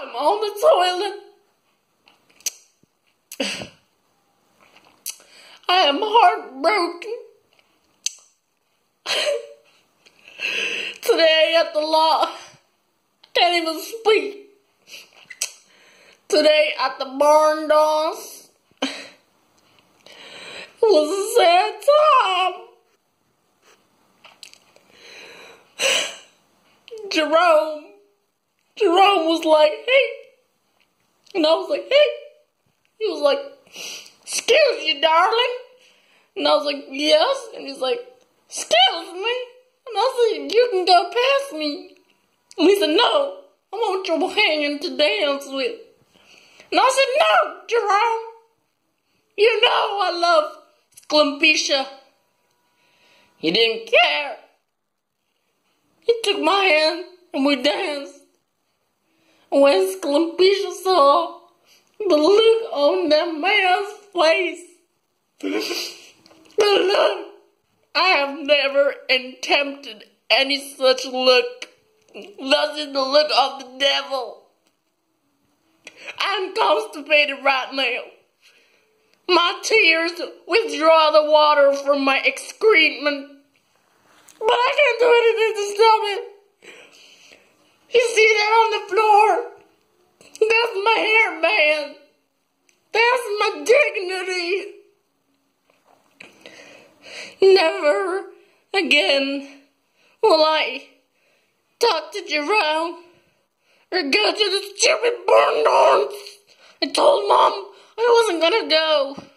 I'm on the toilet. I am heartbroken. Today at the law, I can't even speak. Today at the barn dance, it was a sad time. Jerome was like, hey. And I was like, hey. He was like, excuse you, darling. And I was like, yes. And he's like, excuse me. And I said, you can go past me. And he said, no, I want your hand to dance with. And I said, no, Jerome. You know I love Sklimpisha. He didn't care. He took my hand and we danced. And when Sklimpisha saw the look on that man's face, the look, I have never attempted any such look. That is the look of the devil. I'm constipated right now. My tears withdraw the water from my excrement. But I can't do anything to stop it. You see that on the floor? That's my hairband. That's my dignity. Never again will I talk to Jerome or go to the stupid barn dance. I told Mom I wasn't gonna go.